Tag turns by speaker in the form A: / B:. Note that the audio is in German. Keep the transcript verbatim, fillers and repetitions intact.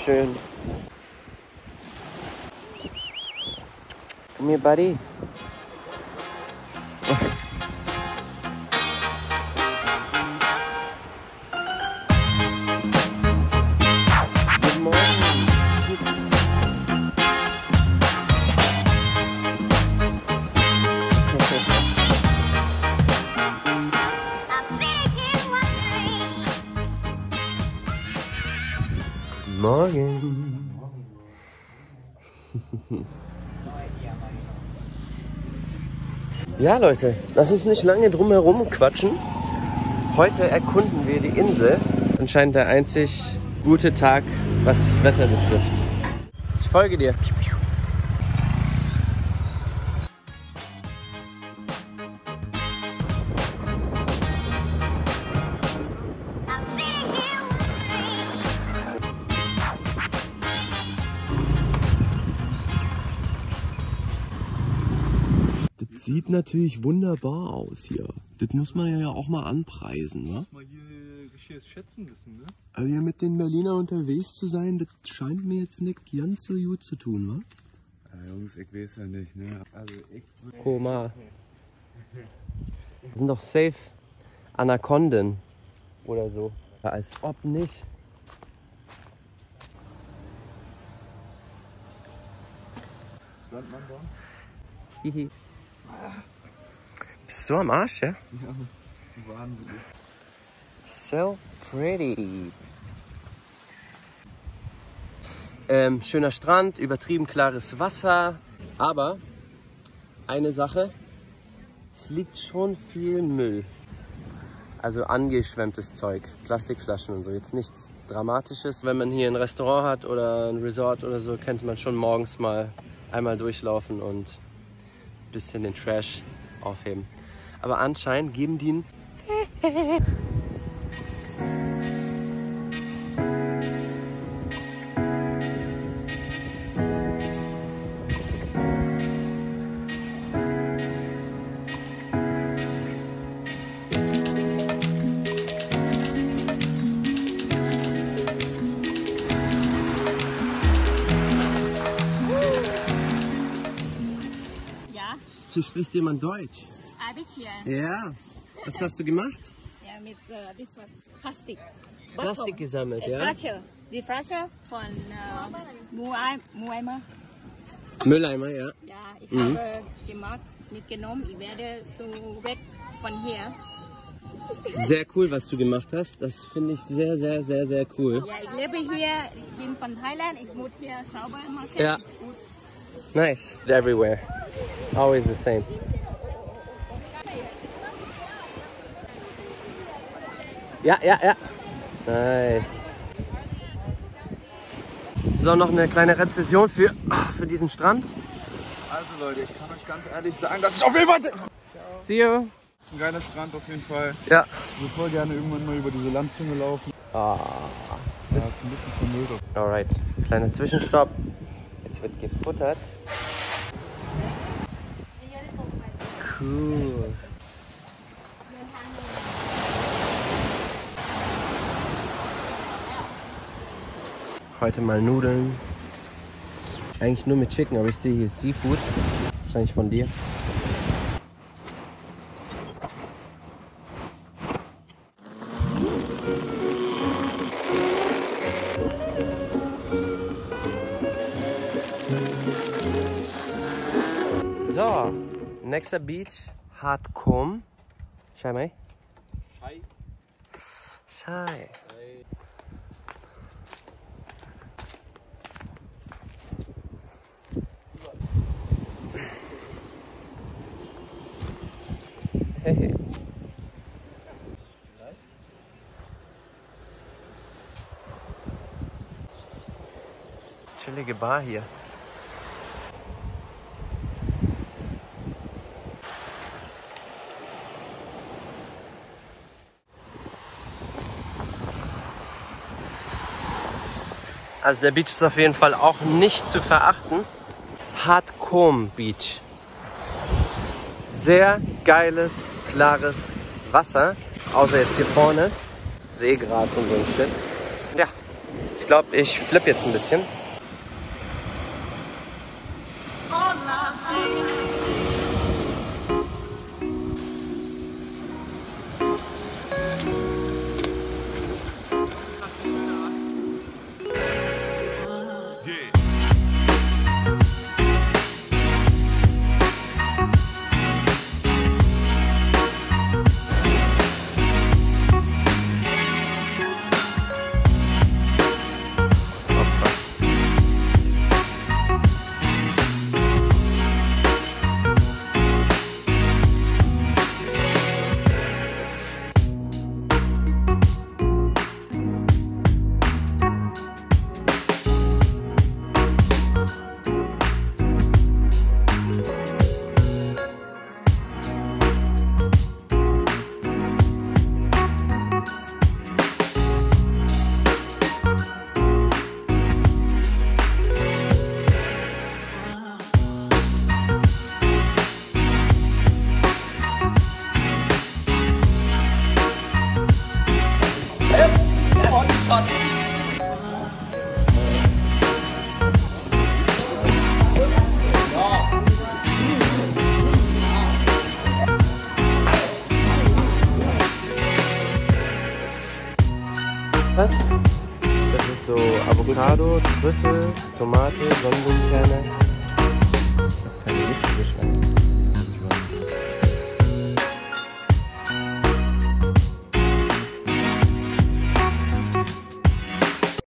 A: schön. Come here, buddy. Good morning. Morgen. Ja, Leute, lass uns nicht lange drum herum quatschen. Heute erkunden wir die Insel. Anscheinend der einzig gute Tag, was das Wetter betrifft. Ich folge dir.
B: Sieht natürlich wunderbar aus hier. Das muss man ja auch mal anpreisen, ne?
C: Muss man hier richtig schätzen wissen, ne?
B: Aber hier mit den Berliner unterwegs zu sein, das scheint mir jetzt nicht ganz so gut zu tun, ne?
C: Ja, Jungs, ich weiß ja nicht, ne? Also ich...
A: Koma. Das sind doch safe Anakonden oder so. Als ob nicht.
C: Landmann da?
A: Hihi. Bist du am Arsch, ja?
C: Ja, wahnsinnig.
A: So pretty. Ähm, schöner Strand, übertrieben klares Wasser. Aber eine Sache, es liegt schon viel Müll. Also angeschwemmtes Zeug, Plastikflaschen und so. Jetzt nichts Dramatisches. Wenn man hier ein Restaurant hat oder ein Resort oder so, könnte man schon morgens mal einmal durchlaufen und ein bisschen den Trash aufheben. Aber anscheinend geben die einen Hier spricht jemand Deutsch.
D: Ein bisschen.
A: Ja. Was hast du gemacht?
D: Ja, mit uh, das war Plastik.
A: Plastik gesammelt,
D: Die
A: ja?
D: Flasche. Die Flasche von uh, Mülleimer.
A: Mülleimer, ja.
D: Ja, ich
A: Mhm.
D: habe gemacht, mitgenommen. Ich werde so weg von hier.
A: Sehr cool, was du gemacht hast. Das finde ich sehr, sehr, sehr, sehr cool.
D: Ja, ich lebe hier. Ich bin von Thailand. Ich muss hier sauber machen.
A: Ja. Nice. Everywhere. It's always the same. Ja, ja, ja. Nice. So, noch eine kleine Rezession für, für diesen Strand.
C: Also Leute, ich kann euch ganz ehrlich sagen, dass ich auf jeden Fall...
A: See you.
C: Das ist ein geiler Strand auf jeden Fall.
A: Ja.
C: Ich würde voll gerne irgendwann mal über diese Landzunge laufen.
A: Ah.
C: Ja, ist ein bisschen vermüllt.
A: Alright. Kleiner Zwischenstopp. Jetzt wird gefuttert. Cool. Heute mal Nudeln. Eigentlich nur mit Chicken, aber ich sehe hier Seafood. Wahrscheinlich von dir. So, nächster Beach, Hat Kom. Schau mal.
C: Schei.
A: Schei. Hey. Chillige Bar hier. Also der Beach ist auf jeden Fall auch nicht zu verachten. Hat Kom Beach. Sehr geiles, klares Wasser. Außer jetzt hier vorne. Seegras und so ein Shit. Ja. Ich glaube, ich flippe jetzt ein bisschen. Was? Das ist so Avocado, Trüffel, Tomate, Sonnenblumenkerne.